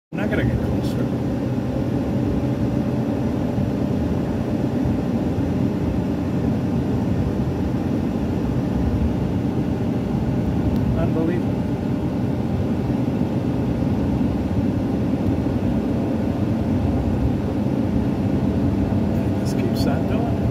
I'm not gonna get closer. Unbelievable. And it just keeps on doing it.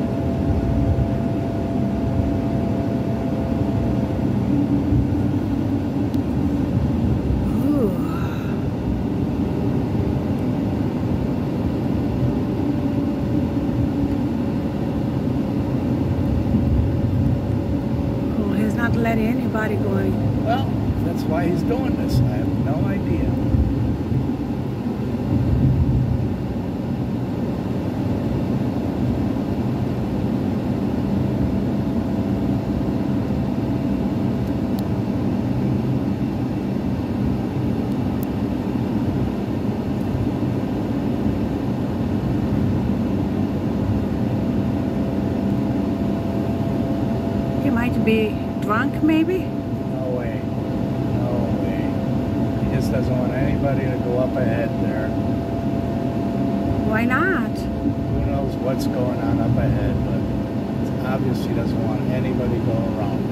Not letting anybody go in. Well, that's why he's doing this. I have no idea. He might be drunk, maybe? No way. No way. He just doesn't want anybody to go up ahead there. Why not? Who knows what's going on up ahead, but it's obvious he doesn't want anybody to go around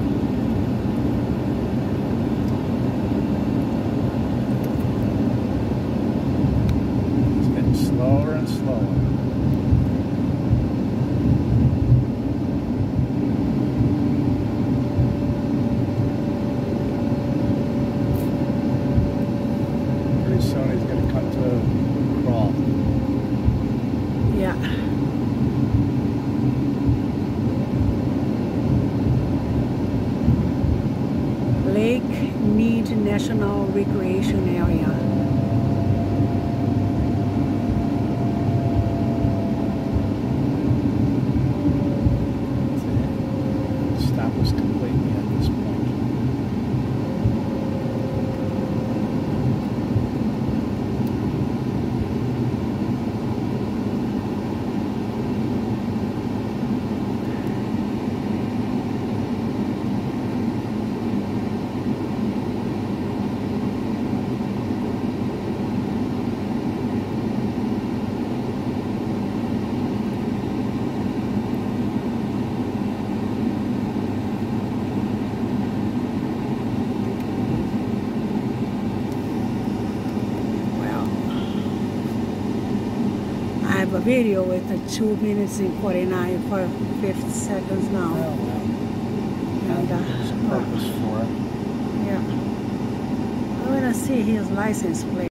him. It's getting slower and slower. Soon he's going to come to a crawl. Yeah. Lake Mead National Recreation Area. Stop us completely at this point. I have a video with 2 minutes and 49 for 50 seconds now. Well, And, there's a purpose for it. yeah. I want to see his license plate.